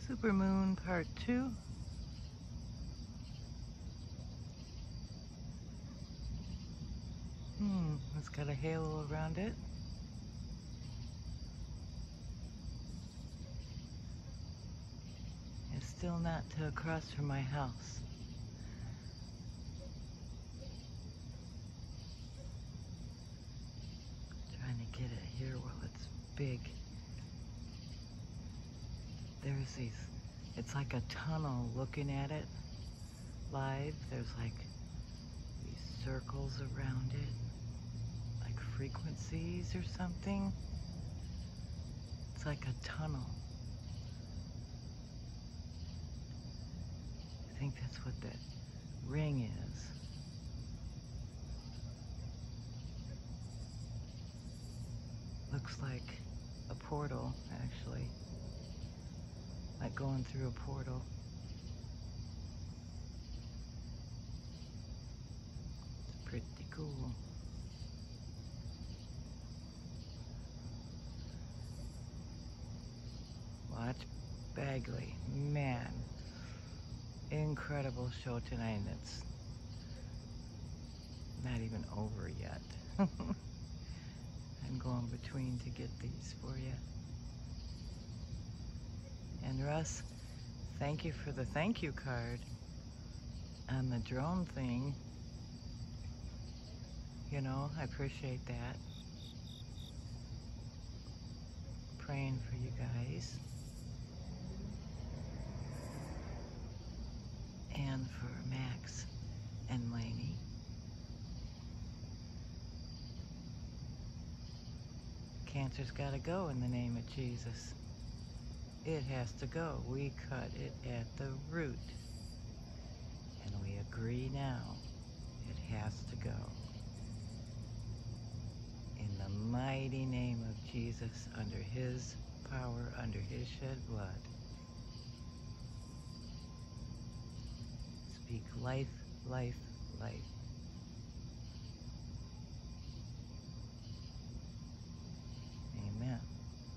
Supermoon Part 2. It's got a halo around it. It's still not across from my house. Trying to get it here while it's big. There's it's like a tunnel looking at it live. There's like these circles around it, like frequencies or something. It's like a tunnel. I think that's what that ring is. Looks like a portal, actually. Like going through a portal. It's pretty cool. Watch Bagley. Man. Incredible show tonight, and it's not even over yet. I'm going between to get these for you. And Russ, thank you for the thank you card on the drone thing. You know, I appreciate that. Praying for you guys. And for Max and Lainey. Cancer's got to go in the name of Jesus. It has to go. We cut it at the root. And we agree now. It has to go. In the mighty name of Jesus, under his power, under his shed blood. Speak life, life, life. Amen.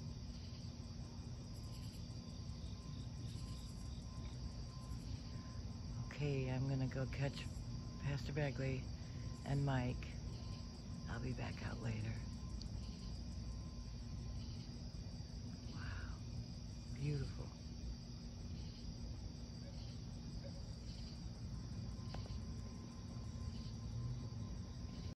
Okay, I'm gonna go catch Pastor Bagley and Mike. I'll be back out later. Wow, beautiful.